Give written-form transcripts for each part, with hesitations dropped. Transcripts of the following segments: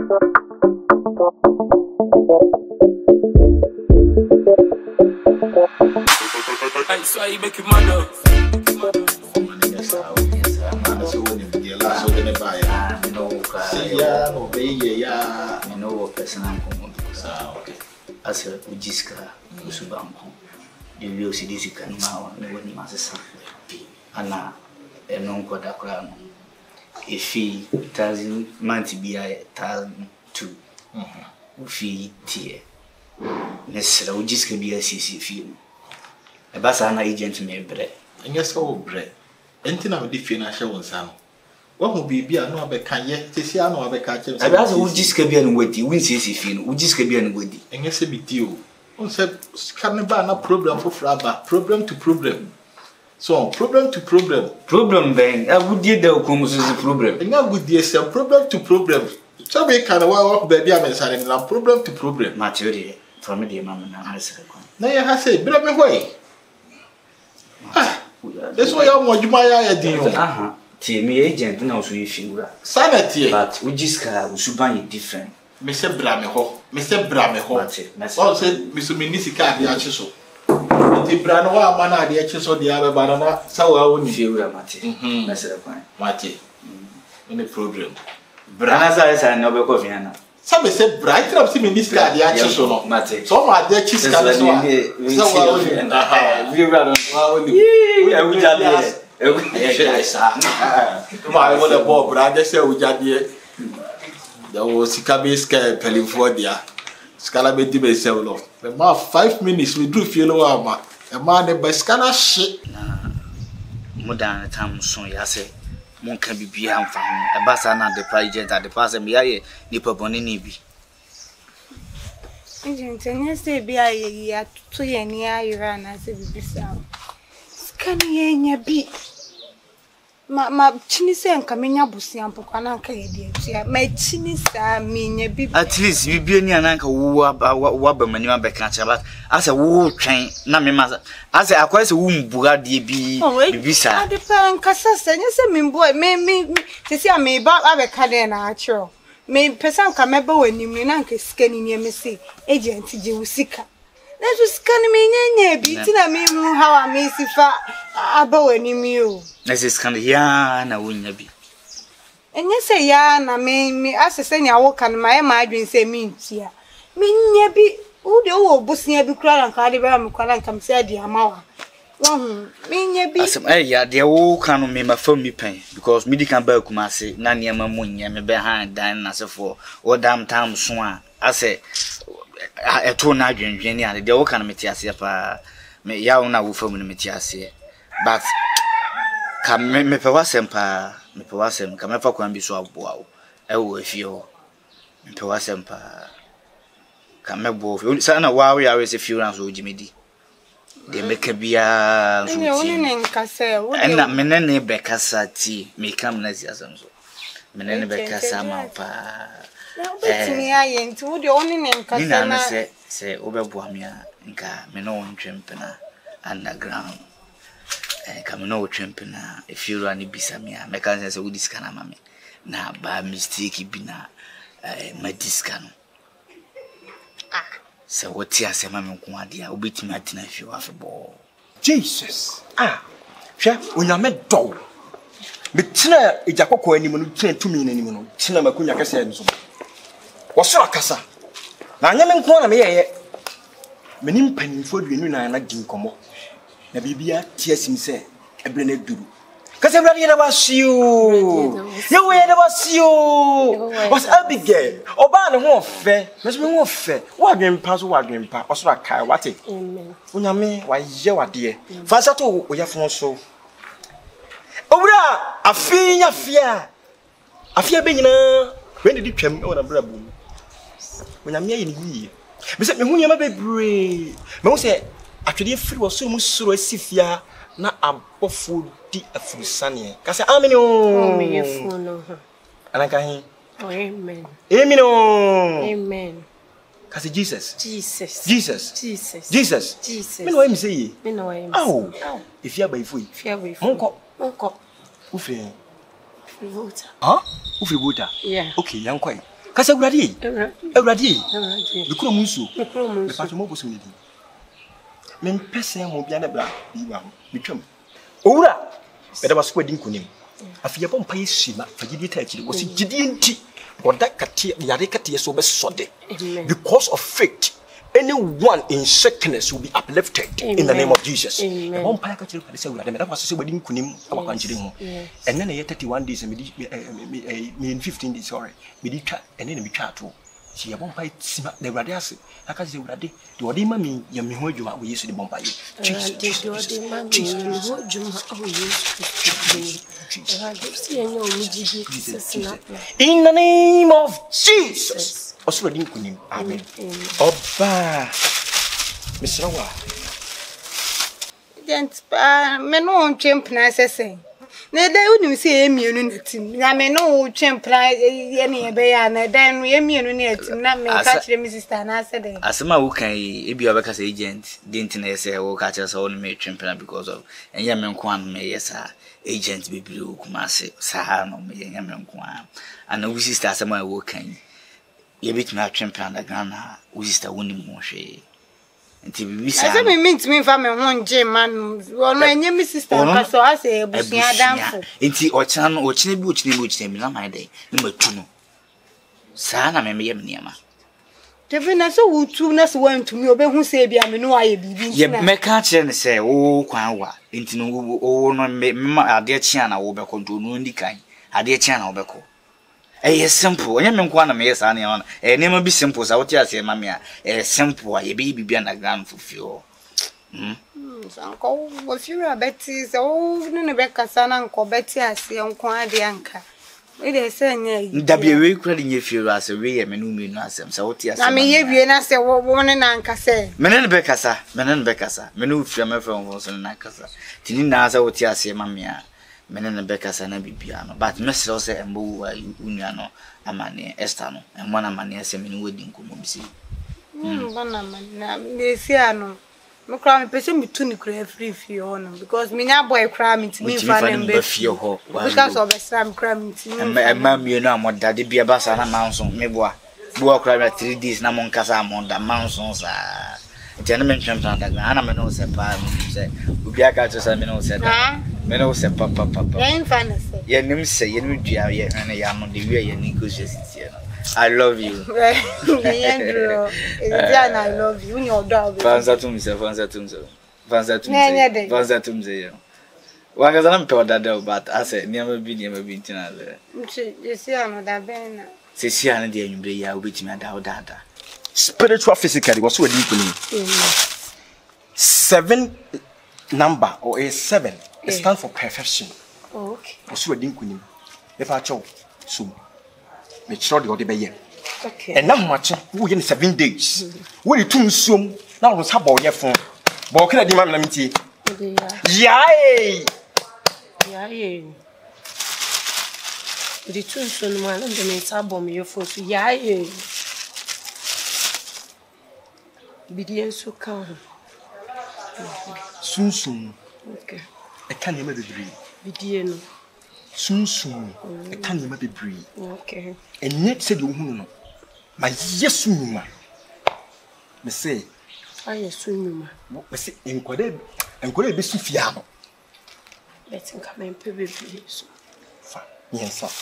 So you make it mad up. Yes, I'm so when you last so the buy. Yeah, no be yeah. I know what person I'm going So okay. as a Ujiska, Usubanko. You will see this can now and when Master Anna and non Kodakran. If he 1,000 months be a 1,002 fee tear. Necessary Ujiska be a CC film. A Basana agent may bread. And yes, oh, bread. Anything I would define a show on some. What will be a no can yet to see I know a catch. I was Ujiska be unwitty, win CC film, Ujiska be unwitty. And yes, it be due. On said, Scanaba, no problem for Fraba, problem to problem. So, problem to problem. Problem then, I would get the Okumus problem. And now good dear, some problem to problem. So we can walk baby, I'm saying, problem to problem. Maturity from the mamma and answer. Now, you have said, bring me away. That's why I'm what you might do. Me agent now, so you feel sanity, but Ujiska, Usuban different. Mr. Brameho, Mr. Brameho, all said Mr. Minisika, the Achiso. The Branoa Mana, the Achiso, the other banana, so I wouldn't feel Mati. Mati, any problem. Branaza and Nobel Coviana. Some said bright up to Minisika, the Achiso, Mati. So my dear Chiska, I want a bob, but I just said, we had there was Sikabiska Pelifordia. Scalabe Dibe Selo. The more 5 minutes we do feel over a man by Scala shit. Modern time soon, I say, one can be behind for him. A bassana, the project at the person be a nipper boninibi. Agent, and yes, they be a year 2 and near Iran as a baby sound. Scanning a bit. Ma chinese and Camina Bussian Pocana Canadian. My chinese mean a bit. At least you be near Nanka Wabberman Beccacha, but as a wool train, Namima, as a quite a womb Bugatti be beside the parent Cassas, and you say, me boy, me to see I may about a cadena, actual. May person come ever when you mean Uncle scanning near me say, agent Jewsika. That was scanning me, beating at me how I may see far about any meal. This is kind of yarn, I wouldn't be. And you say, yarn, I mean, me as a senior walk on my mind say, mean, here. Mean, be who the old bussy be crying and cardigan, and come say, dear Mawa. Mean, be some area, the old cannon may my phone me pay because me can buy Kumasi, Nanya Mamunia, me behind dying as a for or damn town swan. I say, I told Nigerian Jenny, the old kind of Metiasia, me yauna will form the Metiasia. But come me pewasempa, me pewasem, come ever can be so wow. If you me pewasempa, come me both. Sana wow, we are as a few rounds with Jimmy. They make a beer and not many Becassa tea, may come next year. Many Becassa Mampa. I ain't the only name Cassana say over Bohemia, Inca, Menon Trimpena, underground. Come no Trimpena, if you run it Bissamia, Mecans with this kind of mammy. Now, by mistake, bina my discount. So what tears a mammy Quadia will be to Martina if you have a ball. Jesus! Chef, when I met dog. But Tina, it's a cocoa anyone trained to me anymore. Tina Macunia Cassan. What's your cassa? Now, I'm corner me. Meaning penny for you and I like Gincomo. The Bibia tears him say, a blended do. Because everybody was you. You was you. Was Abigail. Oban won't fair. Miss me won't fair. Wagging pass, wagging pa, or so I care what it. When you mean, why you are dear. Fasato, we have so. Oh, I fear being when did you come on a braboo? When I'm near ye. Miss me, who you may be brave. Most say, actually, if it was so much so as if ya not a buffalo deep a full sunny. Cassa, I'm in your and I can. Amen. Amen. Cassa, Jesus. Jesus. Jesus. Jesus. Jesus. Jesus. Me know him say. Me know him. Oh, if you are by foot. If you are by foot. Monko. Ufe. Ufe water. Huh? Ufe water. Yeah. Okay, young quite. Kasa Uradi. Because Musu. The Patimo was meeting. Men person will be an abla. Become. Ora. But I was wedding kunim. A Fiabon Paisima for Gidity was Gideon tea. Or that Katia Yarikati so besode. Because of faith. Anyone in sickness will be uplifted in the name of Jesus. One package of that was wedding kunim our country. And then 31 days and 15 days, sorry. We and then we chat too. She won't buy the radias. I can say what they do. What mammy, you heard you we used to the Bombay. In the name of Jesus. Also, I didn't kunim. Amen. Oba, Miss Rawa. Gent, me no champion as say. Ne da unu say emienu na tim. Na me no champion ye ne be ya na dan emienu na tim na me ka kire me sister na say dey. Asema wo kan e bi obeka say agent didn't na say wo ka kire say wo me champion because of enya me nko an me yesa agent be bi wo kuma say sa no me enya me nko an. And wo sister asema wo kan ye bit na champion da Ghana wo sister woni mo hwe nti bibi sa ase me mint me fa me honje man ono enye me sister ka so ase ebusia danfo nti ochina bi na mai dai ni matu no sa na me yem niama tebi na so wutu na so wantumi obehu se bia me no aye bibi nti ye me ka kire ne se wo kwan wa nti no wo no me ade chia na wo beko do no ndi kan ade chia na wo beko simple. Onye me nkwa na me yesa na ya na nema bi simple sa wote ase ma me a simple a ye be bibia na grand fufio sanko wo fiura beti so ne be kasa na nko beti ase nko ade anka we dey say nya da bi we kura de nye fiura ase we ye me no mi no asem sa wote ase na me ye wie na se wo ne na nka se me ne be kasa me no fiura me fa won so na kasa tini na asa wote ase ma me a menene beka sana bibia no but me sero se embo unua no amane Esther no emmo na amane se me no wedi nkomo bisi bana na me si ano me kra me pese me tu ni kra free fee no because me nya boy kra me ti me fa na mbe fie ho because of Esther kra me ti emma me no amoda de bia ba sana manso me boa kra me 3 days na mon kasa amoda manso sa Jana mention that Anna Meno said, Ubiaka to Samino said, Meno said, Papa, your name say, you know, and I am on the way and negotiations. I love you. I love you. Your dog. Vansatum. One is an emperor, but I said, never been to another. You see, I'm not been. Cecilia and the Umbria, which me and our data. Spiritual, physically, was so deeply. 7 number or a 7 it stands for perfection. Okay. Was so deeply. If I chose soon, make sure the other bay. Okay. And now much within 7 days. When you too soon, now was about your phone. But can I demand limity? Yay! The too soon, man, and the mates are bombing your phone. Yay! Bidian so calm. Soon. Okay. I can't even breathe. Bidian. Soon. I can't even breathe. Okay. And yet said you know. My yes, woman. Me say. I assume. Me say in Korea be Sufiano. Let's come and pay please. Fine. Yes, sir.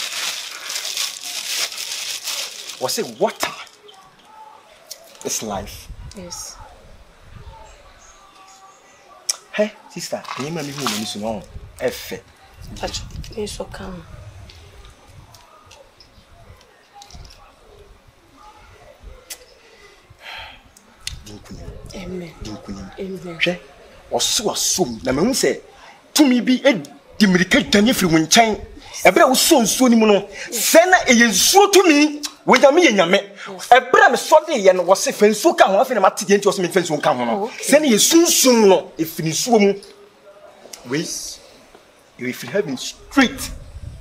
Was it water? It's life. Yes. Hey, sister, you may be moving so long. F. Touch me so calm. Amen. Amen. Or so assume. Now, me say to me be a dimiricate Daniel from Winchain. A better so soon, Mono. Send a so to me. With a me and Yame, a bram sorry and was safe and so come off in a matty was me fence won't come on. Send you soon, if you swim. Wait, if you have been straight.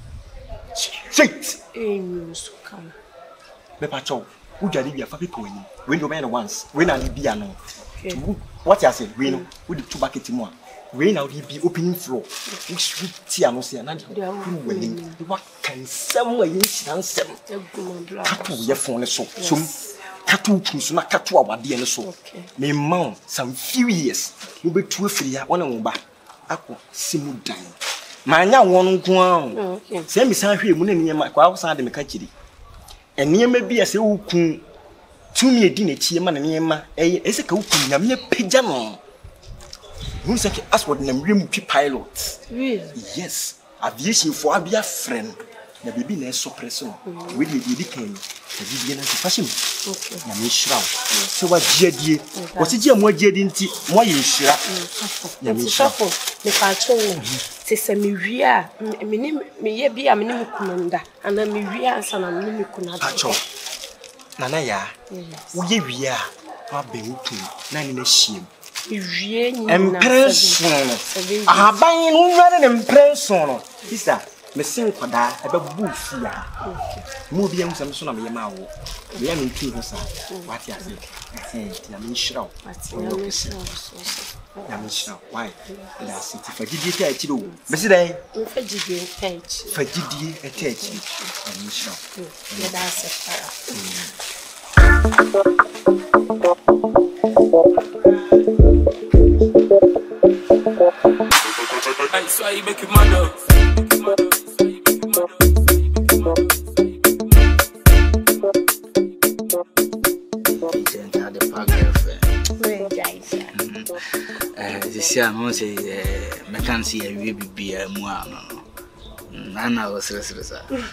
Amen. So come. The patrol, who can be a fabric when you man once, when I be a no. What you say? We know with the 2 buckets more. We now be opening floor. Which we see and see another. What can someone instance? Tattoo your phone so. Tattoo to not tattoo our dear so. May mount some few years. You be 2 free at 1 over. Aqua simu dying. My young one go. Send me some here, Munin, my outside the Macachidi. And near may be as a wound. 2 me dinner, Chiaman and Yama, a cooking, a mere pajama. You say, ask what name rim pilot. Yes, aviation for a dear friend. The baby nurse so present. We did the decay. The Vivian fashion. Yamishra. So what Jedi? What did you more Jedinti? More you shrap? Yamishra. The cartoon. Tis a Miria, me be a minimum commander, and a Miria son of Mimicuna. Nanaya, we are. I've been looking, 9 in a shame. Impression. Ah, buying rather than impression. Is that Messing for that about booth? Movie and some son of your mouth. We are in 2 years. What you say? I say, Yamishra. Yamishra, why? Last city for GD to Messy for GD attach. Yamishra. That's why you make it mad up. This year, I say, I can't see a baby a moan. Nana was restless.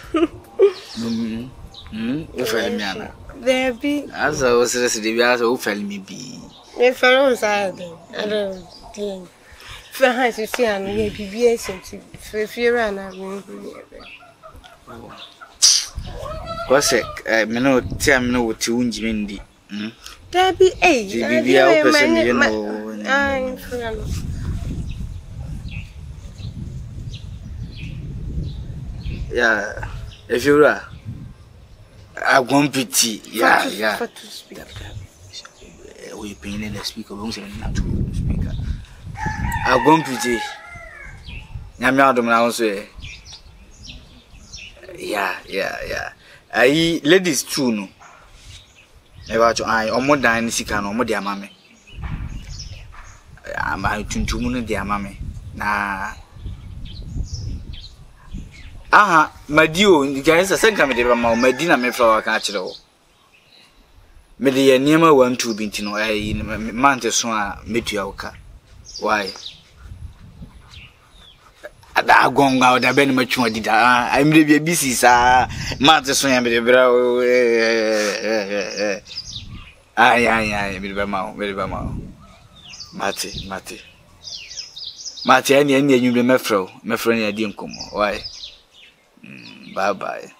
There be as I was restless, the other who fell me be. if I don't say, I don't think. For her to see and PBS for fear and I mean. What's it? Me no tell me no what to Windy. There be a yeah, if you are, I won't pity. Yeah. We paying in the speaker, won't say not to speaker. I won't pity. Yammy also. Yeah. I ladies too no. Never to I or more than sick or more dear mammy. I'm out to moon dear mammy. Nah. Aha, my dear, you guys are second committee about my dinner me flower catch it all. Media near 1 2 bintino, I Manteson Metuaka. Why? Ada gong out da ben machu adida I'm the busy sa mate so ya be bra ay be ba ma mate ani anyum mefro ni adi nkomo why bye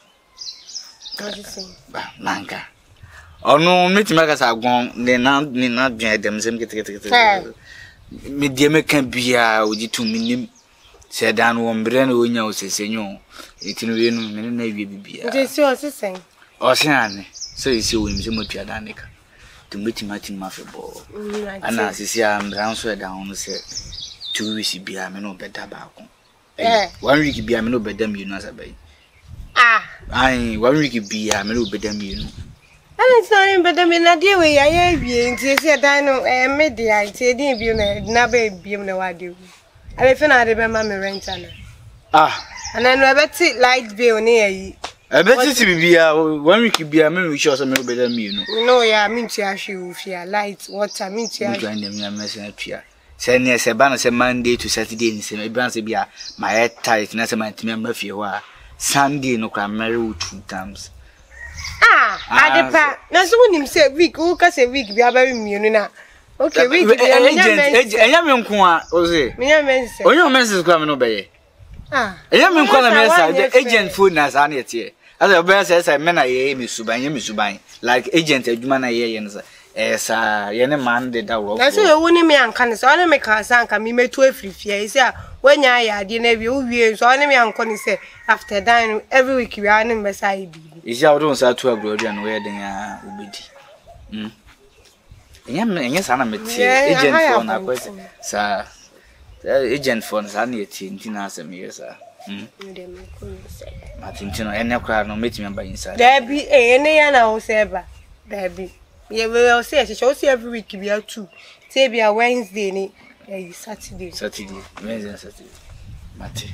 ba manka onu metima ka sa gon ni na dwan dem sem kete me die me kan bia oji tu minim se dan wo mbre na onya osesenyo etinu we no me na wie bibia je si osesen osiane so isi wo nimse motua danika to metimati mafebo ana sisi ambra nso e dan no se 2 weeks bia me no beda ba ko 1 week bia me no beda mi no asabai ai 1 week bia me no beda mi no ana so beda mi na die we ya wie nti se dan no media nti di bi na ba bi na wa de I feel I remember my rent and then I bet it light bill near you. I bet it to be 1 week be a man which also better than me, no, yeah, I mean to ask you if you light what I mean to join them messing up here. Send yes a banner say Monday to Saturday in same branch be my head tight, not a man to remember if you are Sunday no can marry 2 times. I depart. Now, someone him say week, who can say week be a very mean. Okay, we agent Yamko Ose. Onyo menses kwa me no beye. Yamko na mensa agent phone na sa na tie. As a bear say me na ye mi suban like agent adwuma na ye no sa ye ne man de da wo. Na so you woni me anka ne so na me ka sa anka me metu afirifia yi say wanya ya de na bi wo wie so na me anko ne say after that every week we are na me say bi. Isi a wo don sa to agro dia no we den ya obedi. Yes, I'm a agent for na kwese. Sa agent for na na yeti ntina asem yesa. Matintino ene kra no metimi amba inside. There be ene ya na wo seba. There be. We will say every week be out too. Say be a Wednesday ni Saturday. Wednesday and Saturday. Mate.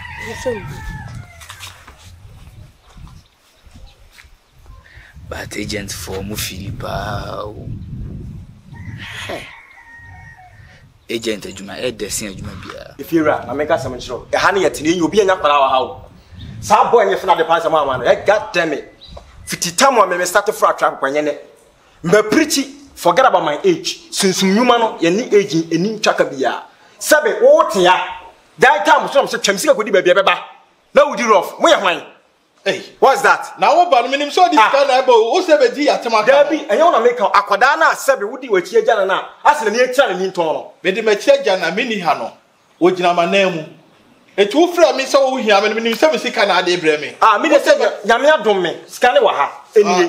But agent for mu Philippa. Agent adwuma desin adwuma bia. Ifira, na meka sam nchiro. E ha na yetini obi anya kwara wa ha. Sa boy nye fina de pansa ma ma no. God damn it. Fititamu me start for attract kwanye ne. Me preach forget about my age. Since nyuma no ye ni age eni twaka bia. Sabe wo tia. That time so say twamsika kodi bia beba. Na wudi rough. Mo ye hwan? Hey, what's that? Now what about minim so this kind of o sebe di atema. Dabi, enye na make akwada na sebe wudi wachi agya na ase na ni etia na ni nton no. Me de machi agya na mini ha no. O gina manam. Etu wo fra mi so wo hia me minim sebe sika na ade bre me. Me de sebe nyame adom me. Sika ne wa ha. Enie.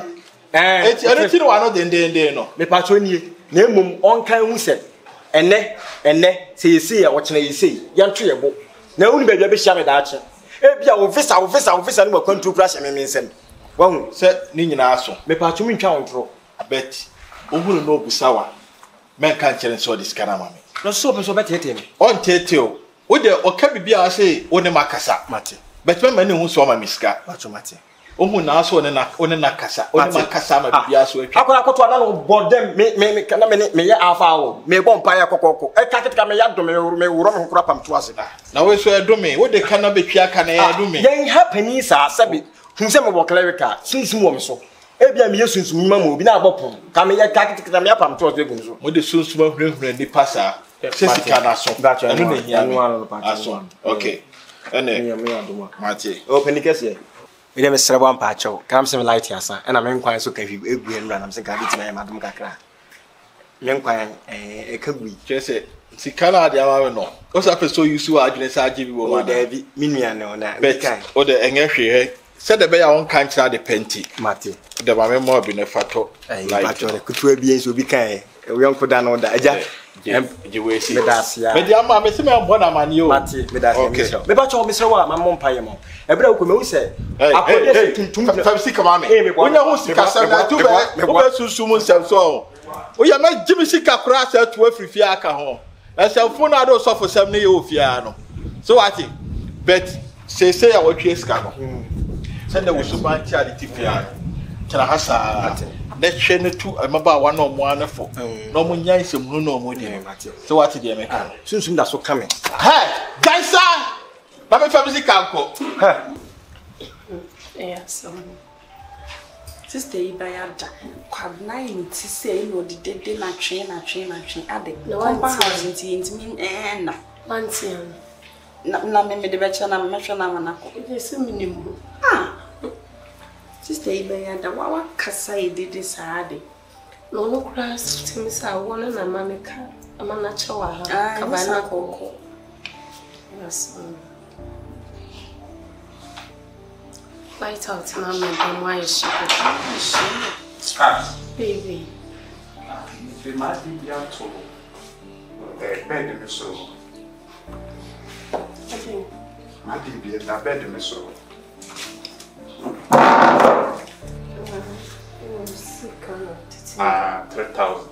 Eti ene ti no wa no den no. Me pacho nie. Na emom onkan hu se. Ene se yesi ya wo kena yesi. Yanto ye bo. Na uni ba bia be hia me da ache. Ebia wo visa no makwantu brush me nsem. Wahu se ni nyina aso. Me pa tumi ntwa ontro. Bet. Ohuru no busawa. Men kan kire so dis kana mame. No so betete me. On tete o. Wo de oka bibia say wo ne makasa. Mate. Bet me mani hu so ma miska. Macho mate. Ohu na aso ne na kasa. O ne makasa ma bibia so atwa. Akora akoto ana no bodem me kana me ya afa wo. Me bo mpa ya kokoko. E kaketka me ya do me wuro me hokora pam to ase da. Na we so edome, wo de kana betwa kana ya edome. Yen happen sa sabi. Hu se me bo clerical. Since wo me so. Ebia me yesunsu nyima mo obi na agbopon. Ka me ya kaketka me ya pam to ase egu so. Mo de sunsu ma hurehura ni pasa. Sesika na so. Anu na hia no aso. Okay. Ene me adoma. Mate. Open kese. Me dem serebo ampa acho. Kam se me light yasa. E na me nkwan so ka fi egu enura na me se ka bi tima ya madum kakra. Me nkwan ekagui. Chese sika na ade amawe no. O sa peso yusu adwene sa agi bi wo ma. O David, minua ne ona. Kai. O de enye hwe se de be ya won kan kira de penti. Mate. De ba me mo bi ne fato. Like kutu bi enso bi kan. We yonko da no da. Aja. Je we si. Medasia. Me dia ma me se me mbɔ na mane o. Mate, medasia. Me ba cho me sere wa ma mo mpaye mo. Ebra ko me wo se. Akode tuntum. Fa sika ma me. Onya ho sika sa na tu be. Wo be susu mu nsɛm so. O ya ma gimi sika kora sa tu afrifi aka ho. Na sɛmfo na do sɔfo sɛm ne ye ofia no. So what? Bet say ya wo twe sika no. Send the wusuban charity fia. Kira hasa. Na hwe ne tu amaba wa no mo anafo. No mo nyan sem hu no mo di. So what dey make? Sunsum da so kame. Hey, Gaisa. Ba me fa sika ko. Yes. Sister Ibayada, kwabna yin ti say no di dede na twen ade. Kompa house ntimi na. Wantian. Na me de becha na me hwe na manako. Ese minimu. Sister Ibayada, wa kasa dede saade. No no kura timi sa wona na mameka. Amana chawa ha. Kabana koko. Yes. Light out, Mama, and why is she? Baby. They might be young to bed in so. I didn't be in that bed in so. 3,000.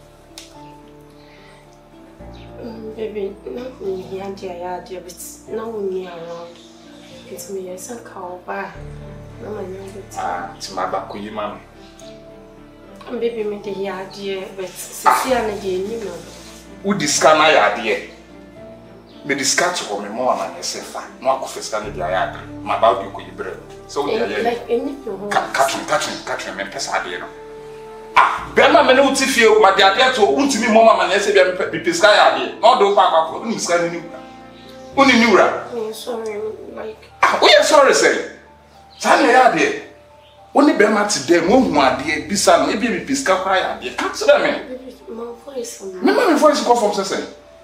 Baby, not me here, dear, but no me around. It's me, yes, and call back. No, my young To my back, you, ma'am. And baby made the yard, dear, but Cecilia again, you know. Who discount my idea? Me discount for me more than yourself. No, I scan the yard. My about you could bread. So, like anything. Catching, me pass idea. Bema me no tifie ma de ade to untimi moma ma na se bia me pesca ade no do pa kwa uni ska ni uni niura. Sorry, like we are sorry say sana ya ade uni bema ti dem wo hu ade bisa no e bia me pesca kwa ya ade ka tell me my voice me my voice go from say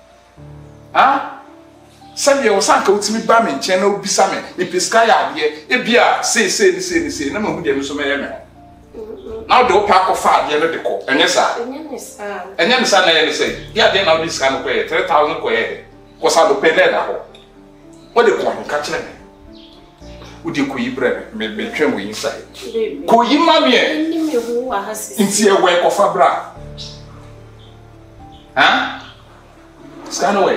Send your sanka utimi ba me nche na obisa me pesca ya ade e bia say na ma hu dem so me ye me Now do pack of fat, the other call, and yes, sir. And then son, I say, yeah, then now this kind of pay 3,000 quid. Was I to pay that? What the coin catch them? Would you quit bread? Maybe trim we inside. Could you, mammy? In see a work of a bra. Huh? Stand away.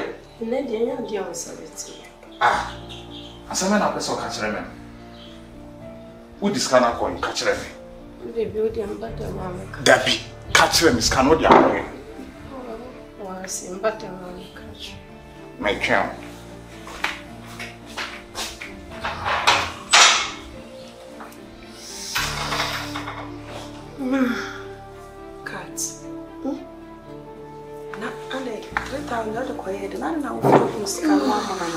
Ah, as a man of the so catch them. Who this kind of coin catch them? Debbie, catch them is cannot be away. My child. Cat. Na ale 3,000 quiet na na ufu scan mama.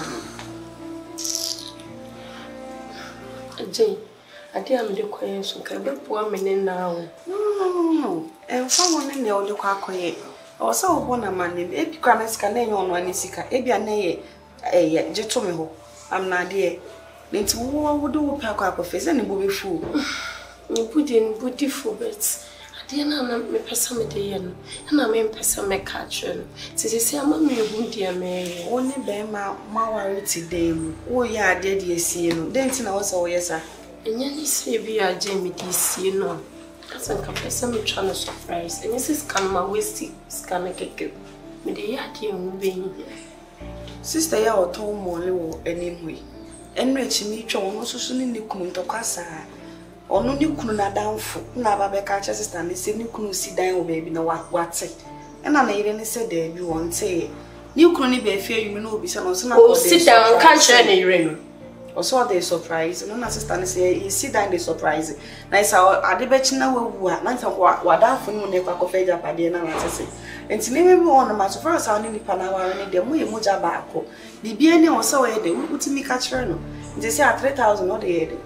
Jay, ade am de quiet so ka be po amene na o. No. Fa won ne o de kwa quiet. O sa obo na mane e bi kwa na sika na enye ono ani sika. E bia na ye je to me ho. Am na de. Nti wo do wo pa kwa fe se ne bo be fu. Ni budi fu bet. Ade na me pesa me de ye no. Na me pesa me ka kire no. Ti se ama me hu dia me. Oni be ma wari ti dey mu. Wo ya ade de esie no. Den ti na wo so wo yesa. Enya ni se bi a je me di sie no. Asa ka pesa me twa no surprise. Enya se scan ma waste scan keke. Me de ya ade hu be yi. Sister ya oto mo le wo enim wi. Enu echi mi twa wo no susu ni ne kunu ntokasa. Ono ni kunu na danfo na baba ka cha sister ni se ni kunu si dan wo baby na wate. Ena na yire ni se da bi won te. Ni kunu ni be fi ayumi na obi se no so na ko sit down kan share na yire no. Also the surprise. No na sister ni say you sit down the surprise. Na isa ade be chi na wawu a na nta wa danfo ni ne kwa kofa ja pade na na tese. Enti ni me won ma so far sa ni nipa na wa ni de mo ye moja ba akọ. Bibia ni o so we de utimi ka kire no. Nti say 3,000 no de ye de.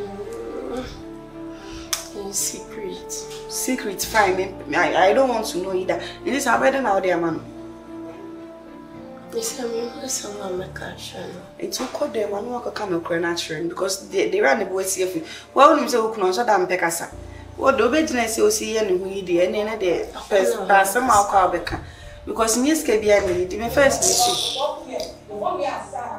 Secret fine. I don't want to know either. It is better now there man. Yes, I mean some my cash. It's so called them and work come natural because they ran the boy see. Well, you say who can so damn pekasa. What do business you see and who did any day somehow call because news can be any first mission.